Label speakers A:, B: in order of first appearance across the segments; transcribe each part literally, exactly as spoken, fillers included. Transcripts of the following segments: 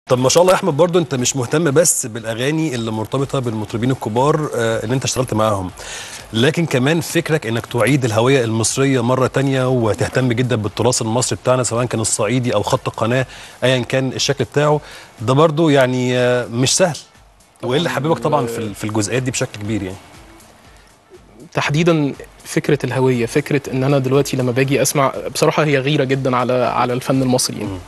A: طب ما شاء الله يا احمد، برضو انت مش مهتم بس بالاغاني اللي مرتبطه بالمطربين الكبار آه اللي انت اشتغلت معاهم، لكن كمان فكرك انك تعيد الهويه المصريه مره تانية وتهتم جدا بالتراث المصري بتاعنا، سواء كان الصعيدي او خط القناه ايا كان الشكل بتاعه. ده برضو يعني آه مش سهل، وايه اللي حبيبك طبعا في في الجزئيات دي بشكل كبير يعني؟
B: تحديدا فكره الهويه، فكره ان انا دلوقتي لما باجي اسمع، بصراحه هي غيره جدا على على الفن المصري يعني.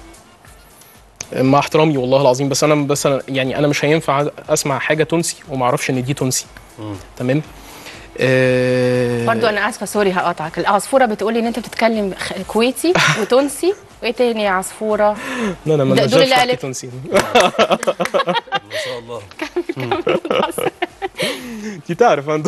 B: مع احترامي والله العظيم، بس انا بس أنا يعني انا مش هينفع اسمع حاجه تونسي وما اعرفش ان دي تونسي. مم. تمام.
C: أه برضو انا اسفه سوري هقاطعك، العصفوره بتقولي ان انت بتتكلم كويتي وتونسي وايه تاني يا عصفوره؟
B: لا انا ما
C: دول اللي
B: قالت تونسي.
A: ما شاء الله.
B: انت تعرف انت.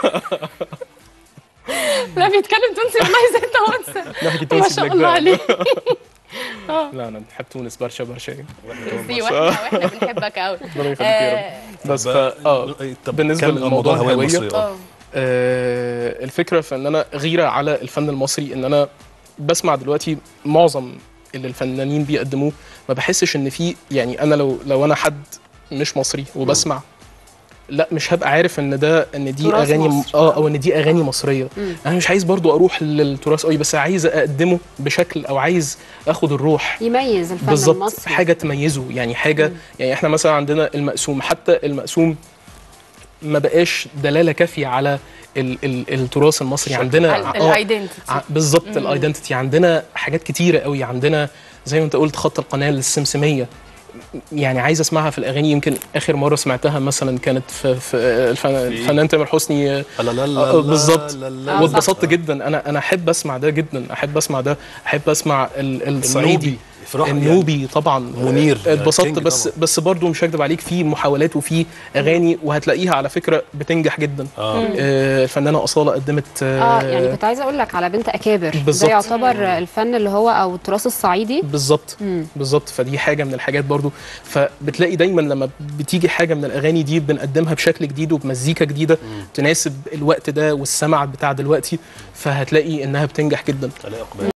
C: لا بيتكلم تونسي والله زي انت
B: نحكي
C: ما شاء الله عليه.
B: لا انا بحب تونس برشا برشا.
C: واحنا واحنا بنحبك قوي.
B: بس اه بالنسبه للموضوع الهويه، آه الفكره في ان انا غيره على الفن المصري، ان انا بسمع دلوقتي معظم اللي الفنانين بيقدموه، ما بحسش ان في يعني انا لو لو انا حد مش مصري وبسمع، لا مش هبقى عارف ان ده ان دي اغاني م... اه او ان دي اغاني مصريه. مم. انا مش عايز برضو اروح للتراث قوي، بس عايز اقدمه بشكل او عايز اخد الروح
D: يميز الفن
B: بالظبط،
D: المصري،
B: حاجه تميزه يعني. حاجه مم. يعني احنا مثلا عندنا المقسوم، حتى المقسوم ما بقاش دلاله كافيه على ال ال التراث المصري. عندنا
C: الايدنتيتي
B: بالظبط، الايدنتيتي عندنا حاجات كتيره قوي. عندنا زي ما انت قلت خط القناه، السمسميه، يعني عايز اسمعها في الاغاني. يمكن اخر مره سمعتها مثلا كانت في, في الفنان تامر حسني بالظبط، واتبسطت جدا. انا انا احب اسمع ده جدا، احب اسمع ده، احب اسمع الصعيدي النوبي يعني. طبعا منير اتبسطت، بس طبعًا. بس برضو مش هكدب عليك، في محاولات وفي اغاني وهتلاقيها على فكره بتنجح جدا. آه. آه الفنانه اصاله قدمت
D: اه, آه يعني كنت عايزه اقول لك على بنت اكابر، ده يعتبر مم. الفن اللي هو او التراث الصعيدي
B: بالظبط بالظبط. فدي حاجه من الحاجات برضو. فبتلاقي دايما لما بتيجي حاجه من الاغاني دي بنقدمها بشكل جديد وبمزيكا جديده مم. تناسب الوقت ده والسمع بتاع دلوقتي، فهتلاقي انها بتنجح جدا.